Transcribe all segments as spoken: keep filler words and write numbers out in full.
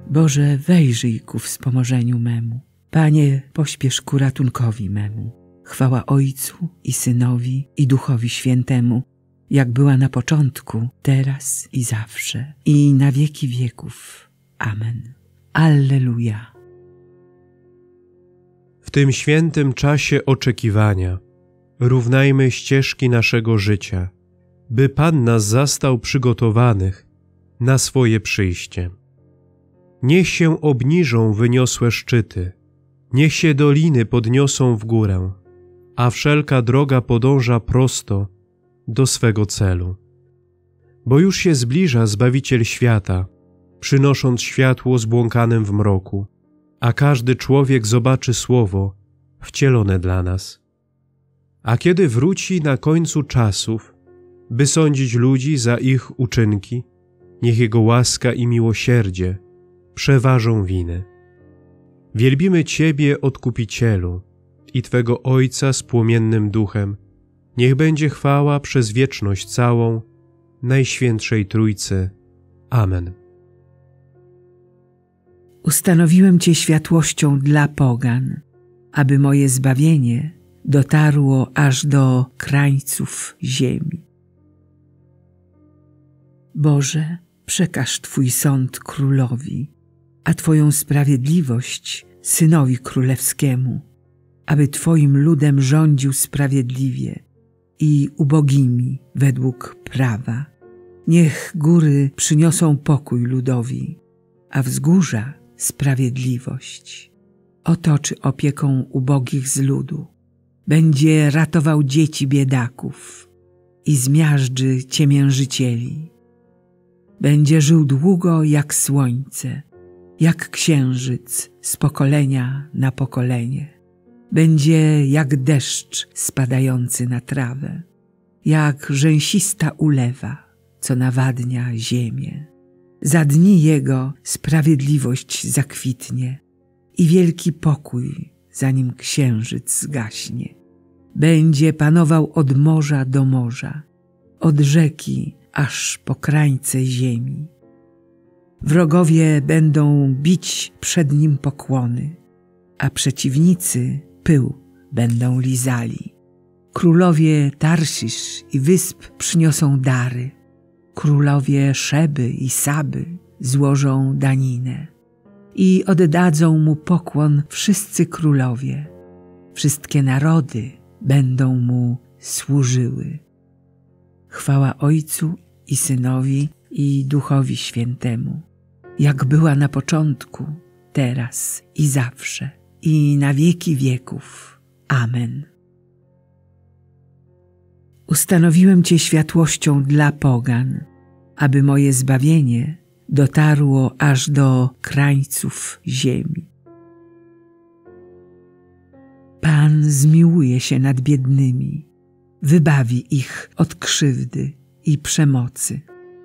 Boże, wejrzyj ku wspomożeniu memu. Panie, pośpiesz ku ratunkowi memu. Chwała Ojcu i Synowi i Duchowi Świętemu, jak była na początku, teraz i zawsze, i na wieki wieków. Amen. Alleluja. W tym świętym czasie oczekiwania równajmy ścieżki naszego życia, by Pan nas zastał przygotowanych na swoje przyjście. Niech się obniżą wyniosłe szczyty, niech się doliny podniosą w górę, a wszelka droga podąża prosto do swego celu. Bo już się zbliża Zbawiciel świata, przynosząc światło zbłąkanym w mroku, a każdy człowiek zobaczy słowo wcielone dla nas. A kiedy wróci na końcu czasów, by sądzić ludzi za ich uczynki, niech Jego łaska i miłosierdzie przeważą winy. Wielbimy Ciebie, Odkupicielu, i Twego Ojca z płomiennym duchem. Niech będzie chwała przez wieczność całą Najświętszej Trójcy. Amen. Ustanowiłem Cię światłością dla pogan, aby moje zbawienie dotarło aż do krańców ziemi. Boże, przekaż Twój sąd królowi, a Twoją sprawiedliwość Synowi Królewskiemu, aby Twoim ludem rządził sprawiedliwie i ubogimi według prawa. Niech góry przyniosą pokój ludowi, a wzgórza sprawiedliwość. Otoczy opieką ubogich z ludu, będzie ratował dzieci biedaków i zmiażdży ciemiężycieli. Będzie żył długo jak słońce, jak księżyc z pokolenia na pokolenie. Będzie jak deszcz spadający na trawę, jak rzęsista ulewa, co nawadnia ziemię. Za dni Jego sprawiedliwość zakwitnie i wielki pokój, zanim księżyc zgaśnie. Będzie panował od morza do morza, od rzeki aż po krańce ziemi. Wrogowie będą bić przed Nim pokłony, a przeciwnicy pył będą lizali. Królowie Tarsisz i wysp przyniosą dary. Królowie Szeby i Saby złożą daninę i oddadzą Mu pokłon wszyscy królowie. Wszystkie narody będą Mu służyły. Chwała Ojcu i Synowi i Duchowi Świętemu, jak była na początku, teraz i zawsze, i na wieki wieków. Amen. Ustanowiłem Cię światłością dla pogan, aby moje zbawienie dotarło aż do krańców ziemi. Pan zmiłuje się nad biednymi, wybawi ich od krzywdy i przemocy.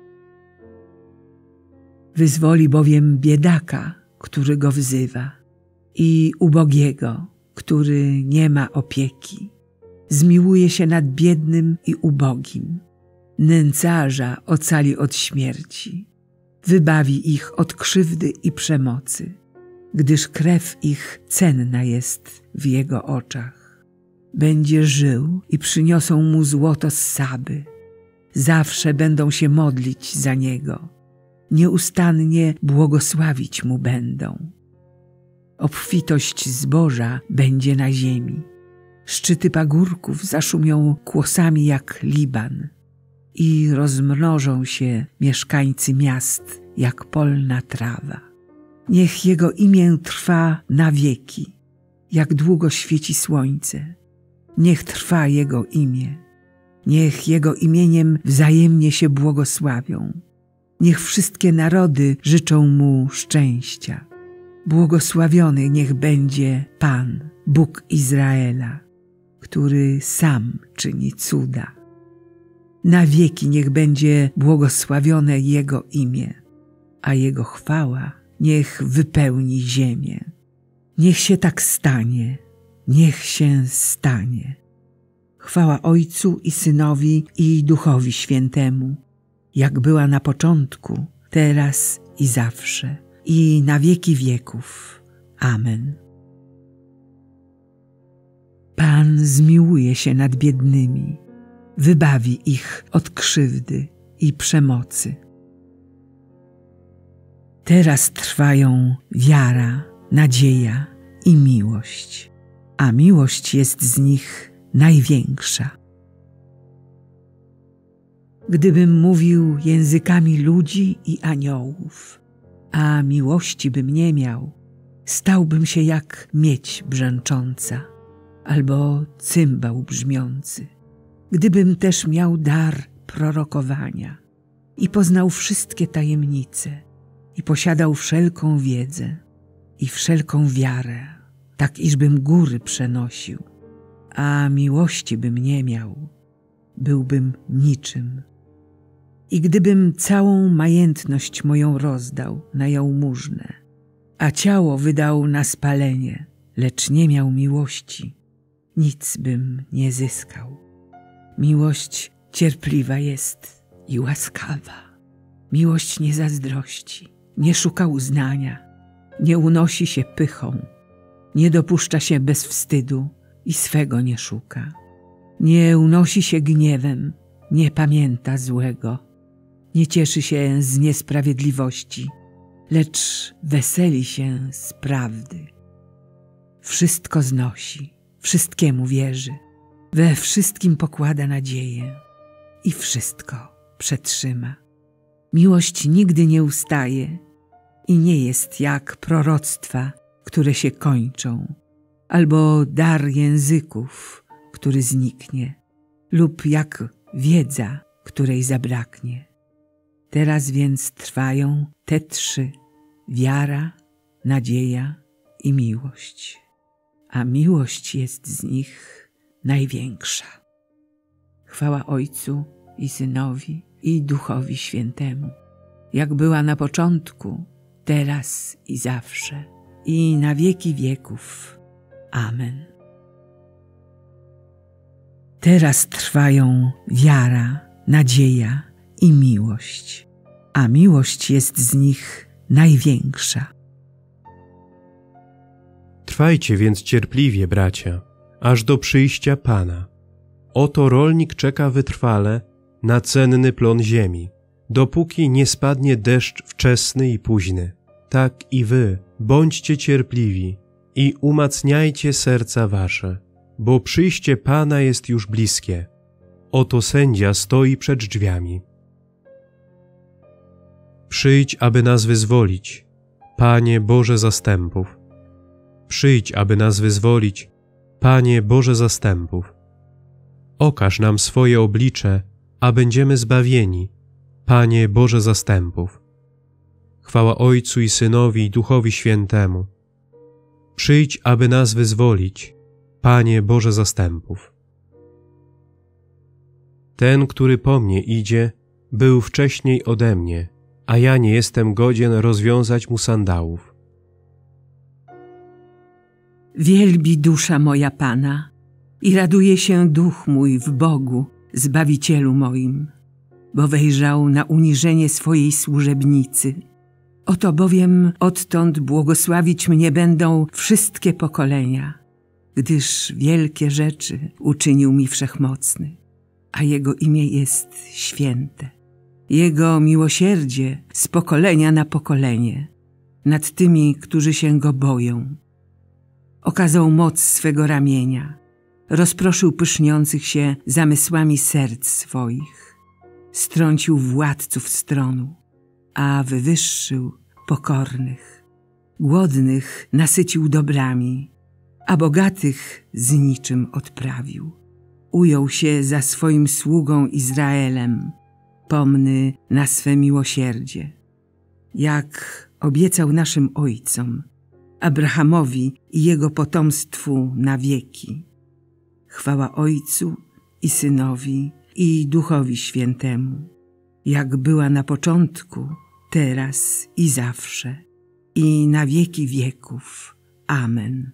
Wyzwoli bowiem biedaka, który go wzywa, i ubogiego, który nie ma opieki. Zmiłuje się nad biednym i ubogim. Nędzarza ocali od śmierci. Wybawi ich od krzywdy i przemocy, gdyż krew ich cenna jest w Jego oczach. Będzie żył i przyniosą Mu złoto z Saby. Zawsze będą się modlić za Niego. Nieustannie błogosławić Mu będą. Obfitość zboża będzie na ziemi. Szczyty pagórków zaszumią kłosami jak Liban i rozmnożą się mieszkańcy miast jak polna trawa. Niech Jego imię trwa na wieki, jak długo świeci słońce. Niech trwa Jego imię. Niech Jego imieniem wzajemnie się błogosławią. Niech wszystkie narody życzą Mu szczęścia. Błogosławiony niech będzie Pan, Bóg Izraela, który sam czyni cuda. Na wieki niech będzie błogosławione Jego imię, a Jego chwała niech wypełni ziemię. Niech się tak stanie, niech się stanie. Chwała Ojcu i Synowi i Duchowi Świętemu, jak była na początku, teraz i zawsze, i na wieki wieków. Amen. Pan zmiłuje się nad biednymi, wybawi ich od krzywdy i przemocy. Teraz trwają wiara, nadzieja i miłość, a miłość jest z nich największa. Gdybym mówił językami ludzi i aniołów, a miłości bym nie miał, stałbym się jak miedź brzęcząca albo cymbał brzmiący. Gdybym też miał dar prorokowania i poznał wszystkie tajemnice i posiadał wszelką wiedzę i wszelką wiarę, tak iżbym góry przenosił, a miłości bym nie miał, byłbym niczym. I gdybym całą majętność moją rozdał na jałmużnę, a ciało wydał na spalenie, lecz nie miał miłości, nic bym nie zyskał. Miłość cierpliwa jest i łaskawa. Miłość nie zazdrości, nie szuka uznania, nie unosi się pychą, nie dopuszcza się bezwstydu i swego nie szuka. Nie unosi się gniewem, nie pamięta złego, nie cieszy się z niesprawiedliwości, lecz weseli się z prawdy. Wszystko znosi, wszystkiemu wierzy, we wszystkim pokłada nadzieję i wszystko przetrzyma. Miłość nigdy nie ustaje i nie jest jak proroctwa, które się kończą, albo dar języków, który zniknie, lub jak wiedza, której zabraknie. Teraz więc trwają te trzy: wiara, nadzieja i miłość, a miłość jest z nich największa. Chwała Ojcu i Synowi i Duchowi Świętemu, jak była na początku, teraz i zawsze, i na wieki wieków. Amen. Teraz trwają wiara, nadzieja i miłość, a miłość jest z nich największa. Trwajcie więc cierpliwie, bracia, aż do przyjścia Pana. Oto rolnik czeka wytrwale na cenny plon ziemi, dopóki nie spadnie deszcz wczesny i późny. Tak i wy bądźcie cierpliwi i umacniajcie serca wasze, bo przyjście Pana jest już bliskie. Oto sędzia stoi przed drzwiami. Przyjdź, aby nas wyzwolić, Panie Boże zastępów. Przyjdź, aby nas wyzwolić, Panie Boże zastępów. Okaż nam swoje oblicze, a będziemy zbawieni, Panie Boże zastępów. Chwała Ojcu i Synowi i Duchowi Świętemu. Przyjdź, aby nas wyzwolić, Panie Boże zastępów. Ten, który po mnie idzie, był wcześniej ode mnie, a ja nie jestem godzien rozwiązać mu sandałów. Wielbi dusza moja Pana i raduje się duch mój w Bogu, Zbawicielu moim, bo wejrzał na uniżenie swojej służebnicy. Oto bowiem odtąd błogosławić mnie będą wszystkie pokolenia, gdyż wielkie rzeczy uczynił mi Wszechmocny, a Jego imię jest święte. Jego miłosierdzie z pokolenia na pokolenie nad tymi, którzy się Go boją. Okazał moc swego ramienia, rozproszył pyszniących się zamysłami serc swoich, strącił władców stronu, a wywyższył pokornych. Głodnych nasycił dobrami, a bogatych z niczym odprawił. Ujął się za swoim sługą Izraelem, pomny na swe miłosierdzie, jak obiecał naszym ojcom, Abrahamowi i jego potomstwu na wieki. Chwała Ojcu i Synowi i Duchowi Świętemu, jak była na początku, teraz i zawsze, i na wieki wieków. Amen.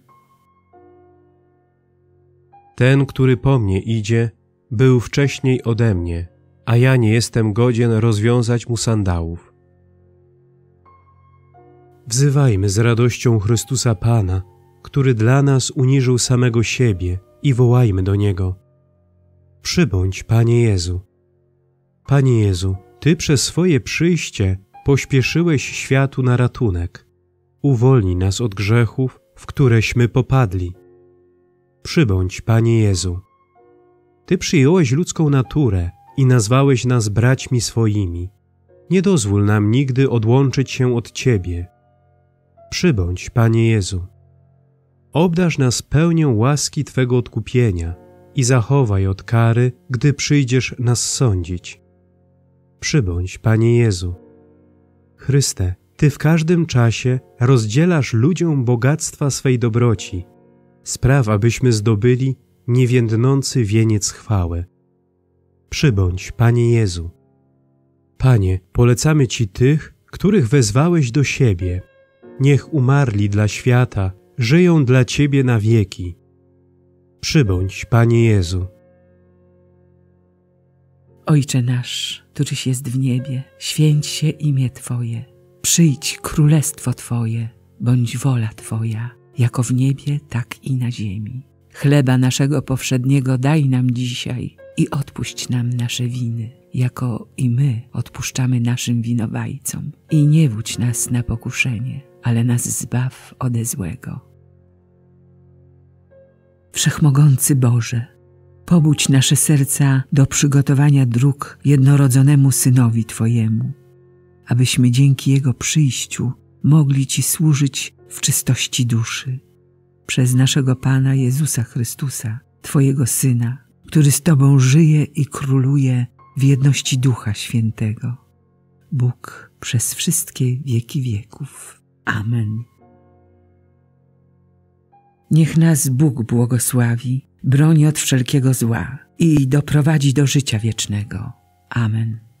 Ten, który po mnie idzie, był wcześniej ode mnie, a ja nie jestem godzien rozwiązać mu sandałów. Wzywajmy z radością Chrystusa Pana, który dla nas uniżył samego siebie, i wołajmy do Niego: przybądź, Panie Jezu. Panie Jezu, Ty przez swoje przyjście pośpieszyłeś światu na ratunek. Uwolnij nas od grzechów, w któreśmy popadli. Przybądź, Panie Jezu. Ty przyjąłeś ludzką naturę i nazwałeś nas braćmi swoimi. Nie dozwól nam nigdy odłączyć się od Ciebie. Przybądź, Panie Jezu. Obdarz nas pełnią łaski Twego odkupienia i zachowaj od kary, gdy przyjdziesz nas sądzić. Przybądź, Panie Jezu. Chryste, Ty w każdym czasie rozdzielasz ludziom bogactwa swej dobroci. Spraw, abyśmy zdobyli niewiędnący wieniec chwały. Przybądź, Panie Jezu. Panie, polecamy Ci tych, których wezwałeś do siebie. Niech umarli dla świata żyją dla Ciebie na wieki. Przybądź, Panie Jezu. Ojcze nasz, któryś jest w niebie, święć się imię Twoje. Przyjdź królestwo Twoje, bądź wola Twoja, jako w niebie, tak i na ziemi. Chleba naszego powszedniego daj nam dzisiaj i odpuść nam nasze winy, jako i my odpuszczamy naszym winowajcom. I nie wódź nas na pokuszenie, ale nas zbaw ode złego. Wszechmogący Boże, pobudź nasze serca do przygotowania dróg jednorodzonemu Synowi Twojemu, abyśmy dzięki Jego przyjściu mogli Ci służyć w czystości duszy. Przez naszego Pana Jezusa Chrystusa, Twojego Syna, który z Tobą żyje i króluje w jedności Ducha Świętego. Bóg przez wszystkie wieki wieków. Amen. Niech nas Bóg błogosławi, broni od wszelkiego zła i doprowadzi do życia wiecznego. Amen.